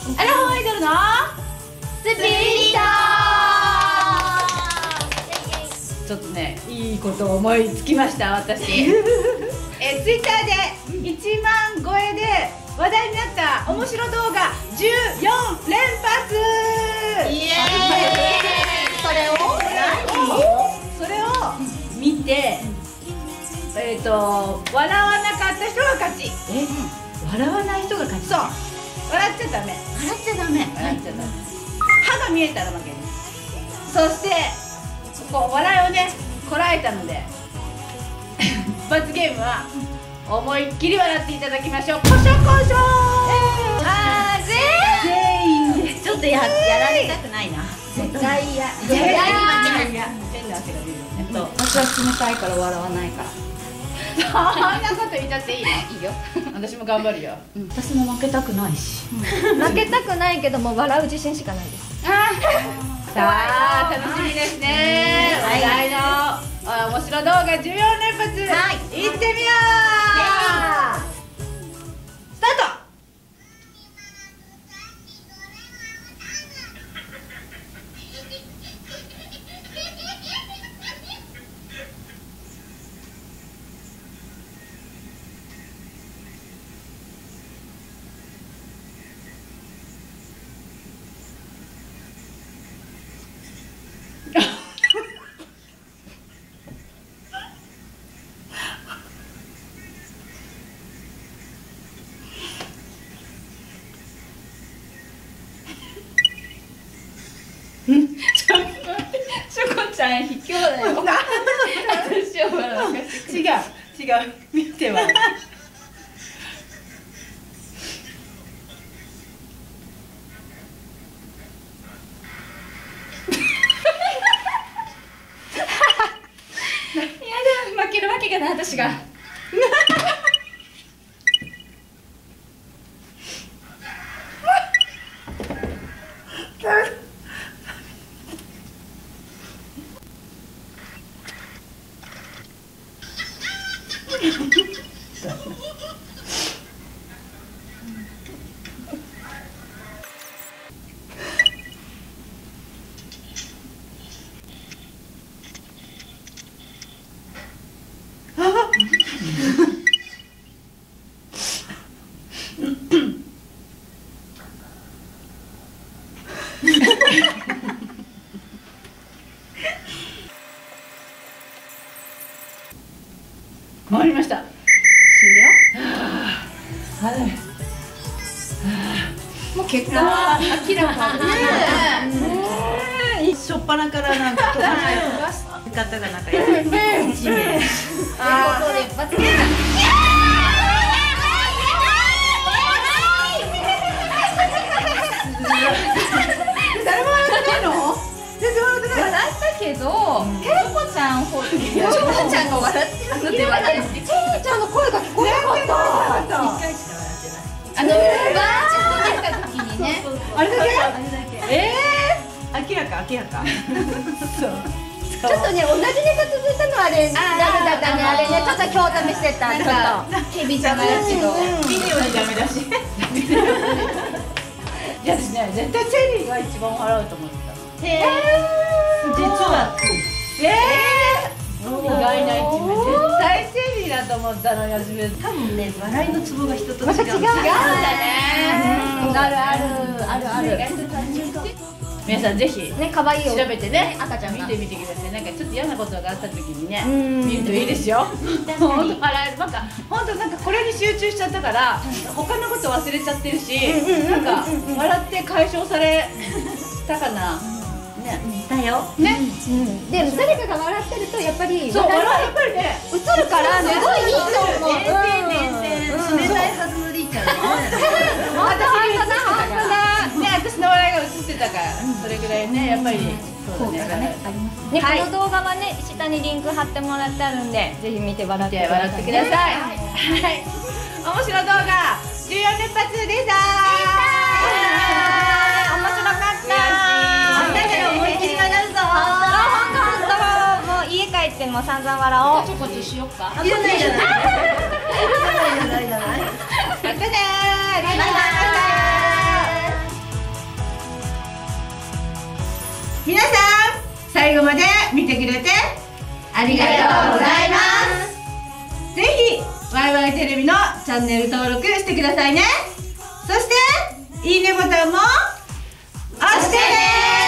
アラフォーアイドルのスピリット。ちょっとね、いいこと思いつきました私。ツイッターで1万超えで話題になった面白動画14連発。イエーイ。それを見て、笑わなかった人が勝ち。笑わない人が勝ち。そう、笑っちゃダメ。笑っちゃダメ。歯が見えたら負けです。そしてこう笑いをねこらえたので罰ゲームは思いっきり笑っていただきましょう。コショコショ全員でちょっとやられたくないな。絶対嫌。変な汗が出るよね。私は冷たいから笑わないから。そんなこと言っちゃっていいの？いいよ。私も頑張るよ。私も負けたくないし。 負けたくないけども笑う自信しかないです。 さあ楽しみですね。話題の面白動画14連発、いってみよう。スタート。ちょっと待って、チョコちゃん卑怯だよ。私を笑わせて。違う、見ては。負けるわけがない私が。回りました。終了。もう結果は明らかで、 しょっぱなからなんか方がなんかやる。地面。 罰ゲーム。 誰も笑ってないの？笑ったけど、ケイコちゃんほど、チョコちゃんが笑ってるのではない。ケイちゃんの声が聞こえなかった。 一回しか笑ってない。 バーチ出た時にね。あれだけ？明らか。そう。 ちょっとね、同じネタ続いたのあれ、誰だったね、あれね、ちょっと興ざめしてた、ちょっと。 ヘビじゃないけど。 ミニオンダメだし。 いや私ね、絶対チェリーが一番笑うと思ってた。 実は。 意外な一面。絶対チェリーだと思ったのよ、自分。 多分ね、笑いのツボが人と違う。 違うんだね。 ある。 皆さんぜひね、可愛いよ。 調べてね、 赤ちゃんが見てみてください。なんかちょっと嫌なことがあった時にね、見るといいですよ。本当笑える。なんか本当なんかこれに集中しちゃったから他のこと忘れちゃってるし、なんか笑って解消されたかな。ね。 だよ。 ね。 で、誰かが笑ってるとやっぱりそう、笑いやっぱりね、 映るからすごいいいと思う。 冷たいはずのりーちゃん。 私の笑いが映ってたから、それぐらいね、やっぱりそうだね。 ね、この動画はね、下にリンク貼ってもらってあるんで、ぜひ見て笑ってください。 はい。面白動画14連発でした。 面白かった。 だから思いっきり笑うぞ。 もう家帰っても散々笑おう。 ちょこちょしよっか。 いらないじゃない。 またねー。バイバイ。 皆さん最後まで見てくれてありがとうございます。ぜひワイワイテレビのチャンネル登録してくださいね。そしていいねボタンも押してね。